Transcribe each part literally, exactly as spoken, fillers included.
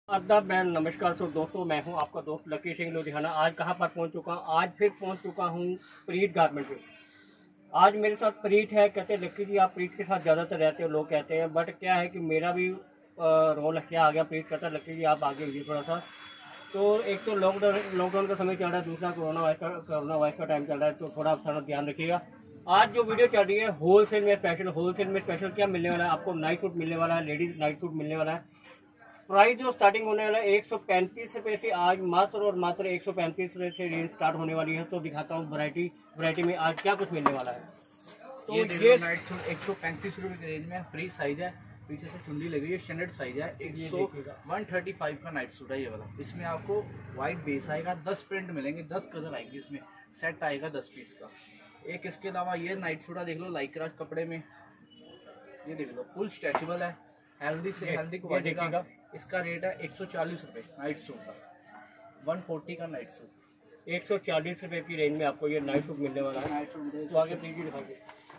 आदाब मैं नमस्कार। सो दोस्तों, मैं हूं आपका दोस्त लकी सिंह लुधियाना। आज कहां पर पहुंच चुका हूं? आज फिर पहुंच चुका हूं प्रीत गारमेंट पे। आज मेरे साथ प्रीत है। कहते हैं लकी जी आप प्रीत के साथ ज़्यादातर रहते हो, लोग कहते हैं, बट क्या है कि मेरा भी रोल क्या आ गया। प्रीत कहता है लकी जी आप आगे हुई थोड़ा सा। तो एक तो लॉकडाउन लॉकडाउन का समय चल रहा है, दूसरा कोरोना वायरस का कोरोना वायरस का टाइम चल रहा है, तो थोड़ा थोड़ा ध्यान रखिएगा। आज जो वीडियो चल रही है होलसेल में स्पेशल होलसेल में स्पेशल क्या मिलने वाला है आपको? नाइट सूट मिलने वाला है, लेडीज नाइट सूट मिलने वाला है। प्राइस जो स्टार्टिंग होने वाला है एक सौ पैंतीस रुपये से, आज मात्र और मात्र एक सौ पैंतीस रुपये से रेंज स्टार्ट होने वाली है। तो दिखाता हूँ वैरायटी वैरायटी में आज क्या कुछ मिलने वाला है। तो ये, ये नाइट सूट एक सौ पैंतीस रुपये की रेंज में फ्री साइज है, पीछे से चुंडी लगी है, स्टैंडर्ड साइज है। एक सौ वन थर्टी फाइव का नाइट सूट है ये वाला। इसमें आपको व्हाइट बेस आएगा, दस प्रिंट मिलेंगे, दस कलर आएगी, इसमें सेट आएगा दस पीस का। एक इसके अलावा ये नाइट सूट देख लो लाइक्रा कपड़े में, ये देख लो फुल स्ट्रेचेबल है, हेल्दी से हेल्दी क्वालिटी का। इसका रेट है एक सौ चालीस रुपये नाइट सूट का, वन फोर्टी का नाइट सूट। एक सौ चालीस रुपये की रेंज में आपको ये नाइट सूट मिलने वाला है। नाइट सूट तो आगे प्लीज दिखाइए।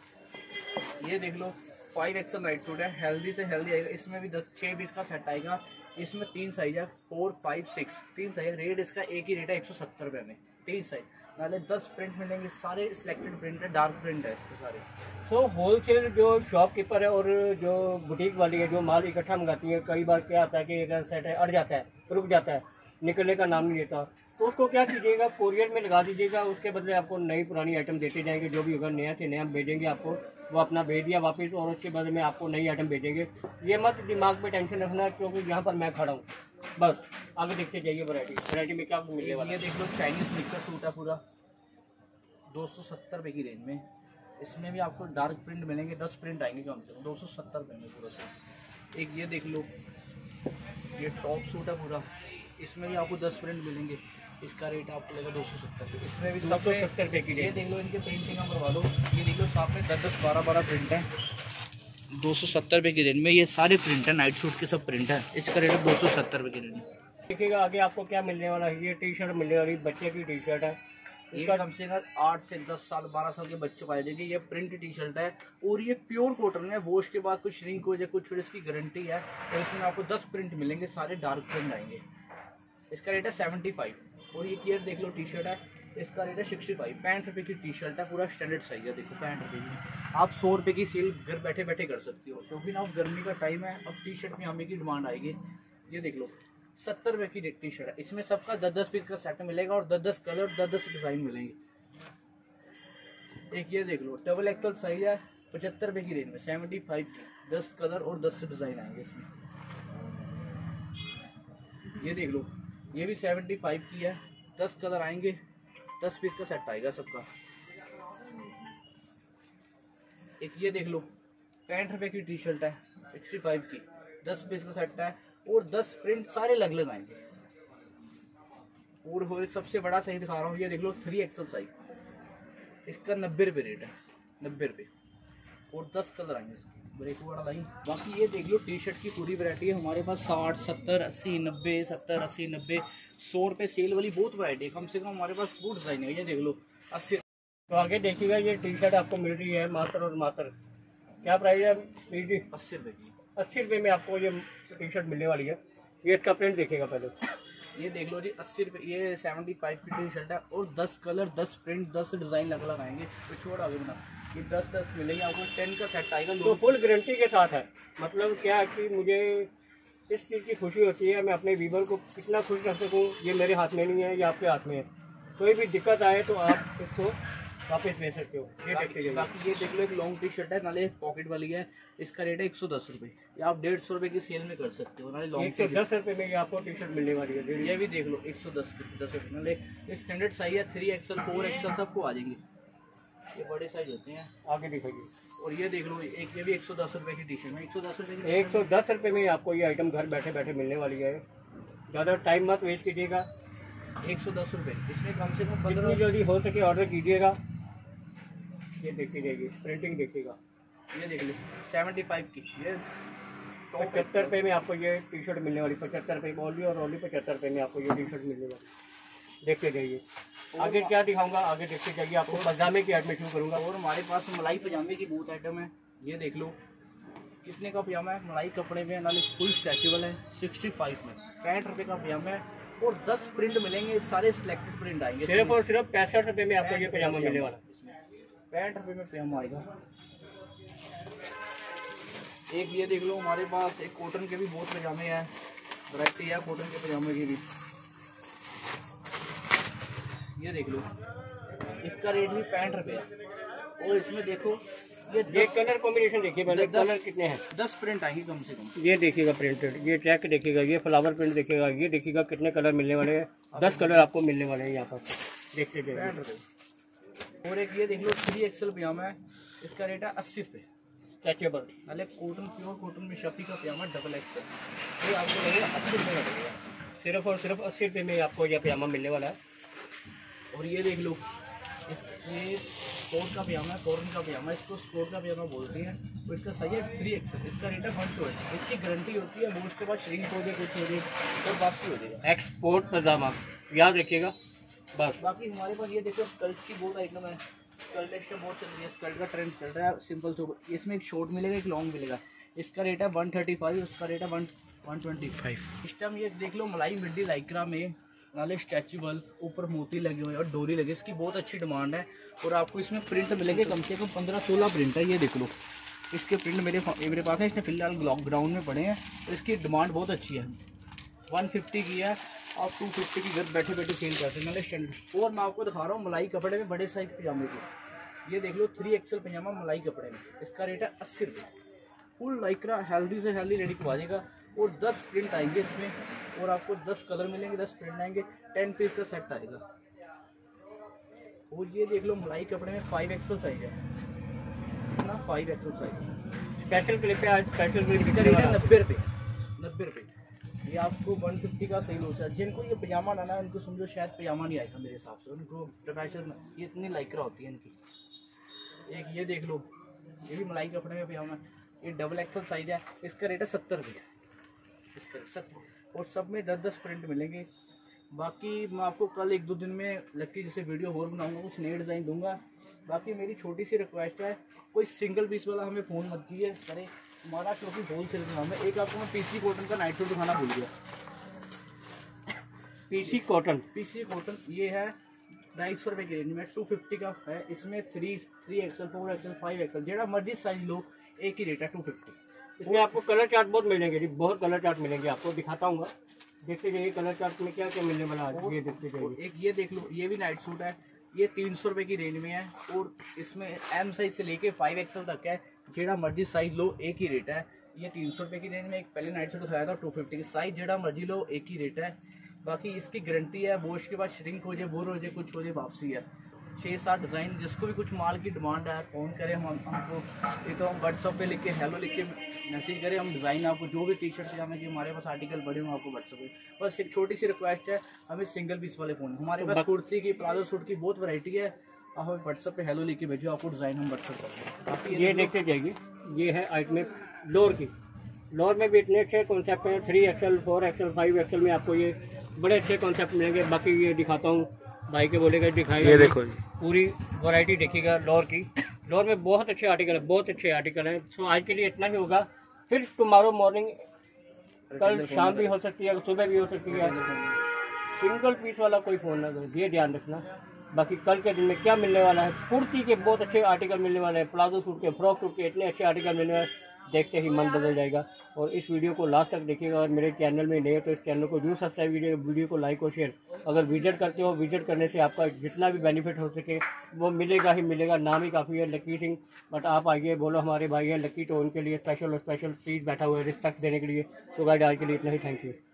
ये देख लो फाइव एक्सल नाइट सूट है, हेल्दी से हेल्दी आएगा। इसमें भी दस छः बीस का सेट आएगा। इसमें तीन साइज है, फोर फाइव सिक्स, तीन साइज है। रेट इसका एक ही रेट है एक सौ सत्तर रुपये में, तीन साइज। नाले दस प्रिंट मिलेंगे, सारे सिलेक्टेड प्रिंट है, डार्क प्रिंट है इसके सारे। सो होलसेल जो शॉपकीपर है और जो बुटीक वाली है जो माल इकट्ठा मंगाती है, कई बार क्या आता है कि एक सेट है अड़ जाता है, रुक जाता है, निकलने का नाम नहीं लेता, तो उसको क्या कीजिएगा कोरियर में लगा दीजिएगा। उसके बदले आपको नई पुरानी आइटम देते जाएंगे। जो भी अगर नया से नया भेजेंगे आपको, वो अपना भेज दिया वापस, और उसके बदले में आपको नई आइटम भेजेंगे। ये मत दिमाग में टेंशन रखना, क्योंकि यहाँ पर मैं खड़ा हूँ। बस आगे देखते जाइए वैरायटी वैरायटी में क्या मिलने वाला है। ये देख लो चाइनीज मिक्सर सूट है पूरा दो सौ सत्तर रुपये की रेंज में। इसमें भी आपको डार्क प्रिंट मिलेंगे, दस प्रिंट आएंगे कम से कम, दो सौ सत्तर रुपये में पूरा सूट। एक ये देख लो, ये टॉप सूट है पूरा, इसमें भी आपको दस प्रिंट मिलेंगे। इसका रेट आपको लगेगा दो सौ सत्तर रुपये। इसमें भी दो सौ सत्तर रुपये की। ये देख लो इनके प्रिंटिंग हम करवा लो, ये देख लो साथ में दस दस बारह बारह प्रिंट है, दो सौ सत्तर रुपये की रेंज में। ये सारे प्रिंट है, नाइट सूट के सब प्रिंट है। इसका रेट है दो सौ सत्तर रुपये की रेंज। देखिएगा आगे आपको क्या मिलने वाला है। ये टी शर्ट मिलने वाली, बच्चे की टी शर्ट है। इसका कम से कम आठ से दस साल बारह साल के बच्चों को आ जाएगी। ये प्रिंट टी शर्ट है और ये प्योर कॉटन है, वॉश के बाद कुछ श्रिंक हो जाए कुछ, फिर इसकी गारंटी है। और इसमें आपको दस प्रिंट मिलेंगे, सारे डार्क प्रिंट आएंगे। इसका रेट है सेवेंटी फाइव। और ये केयर देख लो टी शर्ट है, इसका रेट है सिक्सटी फाइव। पैंठ रुपये की टी शर्ट है, पूरा स्टैंडर्ड साइज है। देखो पैंठ रुपये की आप सौ रुपये की सेल घर बैठे बैठे कर सकते हो, क्योंकि ना गर्मी का टाइम है, अब टी शर्ट में हमें की डिमांड आएगी। ये देख लो सत्तर रुपये की टी शर्ट है, इसमें सबका दस दस पीस का सेट मिलेगा और दस दस कलर दस दस डिजाइन मिलेंगे। एक ये देख लो डबल एक्सल साइज है, पचहत्तर रुपये की रेंज में, सेवेंटी फाइव की, दस कलर और दस डिजाइन आएंगे इसमें। ये देख लो ये भी सेवेंटी फाइव की है, दस कलर आएंगे, दस पीस का सेट आएगा सबका। एक ये देख लो पैंठ रुपये की टी शर्ट है, सिक्सटी फाइव की, दस पीस का सेट है और दस प्रिंट सारे अलग अलग आएंगे। और हो सबसे बड़ा सही दिखा रहा हूँ, ये देख लो थ्री एक्सल साइज, इसका नब्बे रुपये रेट है, नब्बे रुपये और दस कलर आएंगे ब्रेक वाला लाइन। बाकी ये देख लो टी शर्ट की पूरी वैरायटी है हमारे पास, साठ सत्तर अस्सी नब्बे, सत्तर अस्सी नब्बे, सौ रुपये सेल वाली बहुत वैरायटी है। कम से कम हमारे पास बहुत डिजाइन है। ये देख लो अस्सी। तो आगे देखिएगा ये टी शर्ट आपको मिल रही है मात्र और मात्र, क्या प्राइस है? अस्सी रुपये की, अस्सी रुपये में आपको ये टी शर्ट मिलने वाली है। ये इसका प्रिंट देखिएगा पहले। ये देख लो जी अस्सी रुपये, ये सेवेंटी फाइव की टी शर्ट है और दस कलर दस प्रिंट दस डिजाइन अलग अलग आएंगे। तो छोड़ आगे बना ये दस दस मिलेंगे आपको, टेन का सेट आएगा। तो फुल गारंटी के साथ है। मतलब क्या है कि मुझे इस चीज़ की खुशी होती है, मैं अपने व्यूअर को कितना खुश रख सकूँ, ये मेरे हाथ में नहीं है, ये आपके हाथ में है। कोई भी दिक्कत आए तो आप इसको वापस भेज सकते हो। ये देखते जाइए। बाकी ये देख लो एक लॉन्ग टी शर्ट है, नाले पॉकेट वाली है, इसका रेट है एक सौ दस रुपये, या आप डेढ़ सौ रुपये की सेल में कर सकते हो। नाले लॉन्ग एक सौ दस रुपये में ये आपको टी शर्ट मिलने वाली है। ये भी देख लो एक सौ दस दस रुपये, नाले ये स्टैंडर्ड साइज है, थ्री एक्सल फोर एक्सल सबको आ जाएंगे, ये बड़े साइज होते हैं। आगे दिखाइए। और ये देख लो एक ये भी एक सौ दस रुपये की टी शर्ट में, एक सौ दस रुपये की एक सौ दस रुपये में आपको ये आइटम घर बैठे बैठे मिलने वाली है। ज़्यादा टाइम मत वेस्ट कीजिएगा, एक सौ दस रुपये। इसमें कम से कम जितनी पंद्रह जल्दी हो सके ऑर्डर कीजिएगा। ये देखी जाएगी प्रिंटिंग देखिएगा। ये देख लो सेवेंटी फाइव की, ये पचहत्तर रुपये में आपको ये टी शर्ट मिलने वाली, पचहत्तर रुपये में ओनली और ओनली पचहत्तर रुपये में आपको ये टी शर्ट मिलने वाली। देखते जाइए आगे क्या दिखाऊंगा, आगे देखते जाइए। आपको पजामे की आइटम शुरू करूँगा। और हमारे पास मलाई पजामे की बहुत आइटम है। ये देख लो कितने का पजामा है, मलाई कपड़े में, नाले फुल स्ट्रेचेबल है, सिक्सटी फाइव में। पैंठ रुपए का पजामा है और दस प्रिंट मिलेंगे, सारे सिलेक्टेड प्रिंट आएंगे। सिर्फ और सिर्फ पैंसठ रुपए में आपको ये पजामा मिलने वाला है। पैंठ रुपए में पजामा आएगा। एक ये देख लो, हमारे पास एक कॉटन के भी बहुत पजामे हैं, वैरायटी है कॉटन के पजामे की भी। ये देख लो, इसका रेट भी पैंठ रुपए है। और इसमें देखो ये ये कलर कॉम्बिनेशन देखिए पहले, कलर कितने हैं। दस प्रिंट आएंगे कम से कम। ये देखिएगा प्रिंटेड, ये चेक देखिएगा, ये फ्लावर प्रिंट देखिएगा, ये देखिएगा कितने कलर मिलने वाले हैं। दस कलर आपको मिलने वाले हैं यहाँ पर, देखते जाइए। और एक ये देख लो थ्री एक्सएल पजामा है, इसका रेट है अस्सी रुपये। स्ट्रेचेबल पहले कॉटन, प्योर कॉटन में शफी का पजामा डबल एक्सएल, ये आपको लगेगा अस्सी रुपये का लगेगा। सिर्फ और सिर्फ अस्सी रुपये में आपको यह पजामा मिलने वाला है। और ये देख लो, इस ये स्पोर्ट का पजामा है, कॉटन का पजामा, इसको स्पोर्ट का पजामा बोलते हैं। तो इसका सही है थ्री एक्सएल, इसका रेट है वन ट्वेंटी। इसकी गारंटी होती है, वो उसके बाद श्रिंक हो जाए, कुछ हो जाए, सब वापसी हो जाएगा। एक्सपोर्ट पजामा याद रखिएगा बस। बाकी हमारे पास ये देखो स्कर्ट की बहुत आइटम है, स्कर्ट एक्स्ट्रा बहुत चल रही है, स्कर्ट का ट्रेंड चल रहा है सिंपल सोबर। इसमें एक शॉर्ट मिलेगा, एक लॉन्ग मिलेगा। इसका रेट है वन थर्टी फाइव, उसका रेट है वन वन ट्वेंटी फाइव। इस टाइम ये देख लो मलाई मिड्डी लाइक्रा में, नाले स्ट्रेचेबल, ऊपर मोती लगे हुए और डोरी लगे, इसकी बहुत अच्छी डिमांड है। और आपको इसमें प्रिंट मिलेंगे कम से कम पंद्रह सोलह प्रिंट है। ये देख लो, इसके प्रिंट मेरे मेरे पास है, इसमें फिलहाल ग्राउंड में पड़े हैं। तो इसकी डिमांड बहुत अच्छी है, वन फिफ्टी की है और टू फिफ्टी की घर बैठे बैठे सेल करते हैं नाले स्टैंडर्ड। और मैं आपको दिखा रहा हूँ मलाई कपड़े में बड़े साइज पजामे की। ये देख लो थ्री एक्सएल पजामा मलाई कपड़े में, इसका रेट है अस्सी रुपये। फुल लाइक्रा हेल्दी से हेल्दी रेडी करवा देगा। और दस प्रिंट आएंगे इसमें, और आपको दस कलर मिलेंगे, दस प्रिंट आएंगे, टेन पीस का सेट आएगा। और ये देख लो मलाई कपड़े में फाइव एक्सएल साइज है ना, five XL size. Special clip पे आज स्पेशल क्लिप इसका रेट है नब्बे रुपये, नब्बे रुपये। ये आपको वन फिफ्टी का सेल होता है। जिनको ये पजामा लाना है उनको समझो शायद पजामा नहीं आएगा मेरे हिसाब से, उनको प्रोफेशनल ये इतनी लाइक्रा होती है इनकी। एक ये देख लो, ये भी मलाई कपड़े में पजामा, ये डबल एक्सएल साइज है, इसका रेट है सत्तर रुपये, इसका सत्तर। और सब में दस दस प्रिंट मिलेंगे। बाकी मैं आपको कल एक दो दिन में लक्की जैसे वीडियो और बनाऊंगा, कुछ नए डिज़ाइन दूंगा। बाकी मेरी छोटी सी रिक्वेस्ट है, कोई सिंगल पीस वाला हमें फ़ोन मत किए करे हमारा, क्योंकि होल सेल का नाम है। एक आपको मैं पीसी कॉटन का नाइट सूट दिखाना भूल गया। पीसी कॉटन, पीसी कॉटन ये है ढाई सौ रुपये की रेंज में, टू फिफ्टी का है। इसमें three three XL, four XL, five XL, जेड़ा मर्जी साइज लो, एक ही रेट है टू फिफ्टी। इसमें आपको कलर चार्ट बहुत मिलेंगे जी, बहुत कलर चार्ट मिलेंगे आपको, दिखाता हूँ। देखते जाइए कलर चार्ट में क्या क्या मिलने वाला है, ये देखते जाइए। एक ये देख लो, ये भी नाइट सूट है, ये तीन सौ रुपये की रेंज में है। और इसमें एम साइज से लेके फाइव एक्सएल तक है, जेड़ा मर्जी साइज लो एक ही रेट है। ये तीन सौ रुपये की रेंज में, एक पहले नाइट सूट दिखाया था टू फिफ्टी की, साइज जेड़ा मर्जी लो एक ही रेट है। बाकी इसकी गारंटी है, वॉश के बाद श्रिंक हो जाए, बोर हो जाए, कुछ हो जाए, वापसी है। छः सात डिज़ाइन, जिसको भी कुछ माल की डिमांड है फ़ोन करें हम आपको, ये तो हम व्हाट्सअप पे लिख के हेलो लिख के मैसेज करें, हम डिज़ाइन आपको जो भी टी शर्ट पजामे की हमारे पास आर्टिकल बड़े हों आपको व्हाट्सअप पे। बस एक छोटी सी रिक्वेस्ट है, हमें सिंगल पीस वाले फ़ोन, हमारे पास कुर्ती की, प्लाजो सूट की बहुत वैरायटी है। आप हमें व्हाट्सअप पे हेलो लिख के भेजो, आपको डिज़ाइन हम व्हाट्सअप करते हैं। बाकी ये देखते जाइए, ये है आइटम लोअर की। लोअर में भी इतने अच्छे कॉन्सेप्ट हैं, three XL, four XL, five XL में आपको ये बड़े अच्छे कॉन्सेप्ट मिलेंगे। बाकी ये दिखाता हूँ, भाई के बोलेगा दिखाएगा, ये देखो जी पूरी वैरायटी देखिएगा लोअर की। लोअर में बहुत अच्छे आर्टिकल है, बहुत अच्छे आर्टिकल हैं। तो आज के लिए इतना ही होगा, फिर टुमारो मॉर्निंग, कल शाम भी हो सकती है, सुबह भी हो सकती है। सिंगल पीस वाला कोई फ़ोन ना करो, ये ध्यान रखना। बाकी कल के दिन में क्या मिलने वाला है, कुर्ती के बहुत अच्छे आर्टिकल मिलने वाले हैं, प्लाजो सूट के, फ्रॉक सूट के इतने अच्छे आर्टिकल मिलने वाले हैं, देखते ही मन बदल जाएगा। और इस वीडियो को लास्ट तक देखिएगा। और मेरे चैनल में नए तो इस चैनल को जरूर सब्सक्राइब कीजिएगा, वीडियो को लाइक और शेयर। अगर विजिट करते हो, विजिट करने से आपका जितना भी बेनिफिट हो सके वो मिलेगा ही मिलेगा। नाम ही काफ़ी है लक्की सिंह, बट आप आइए, बोलो हमारे भाई हैं लक्की, तो उनके लिए स्पेशल और स्पेशल चीज़ बैठा हुआ है रिस्पेक्ट देने के लिए। तो गाइड आज के लिए इतना ही, थैंक यू।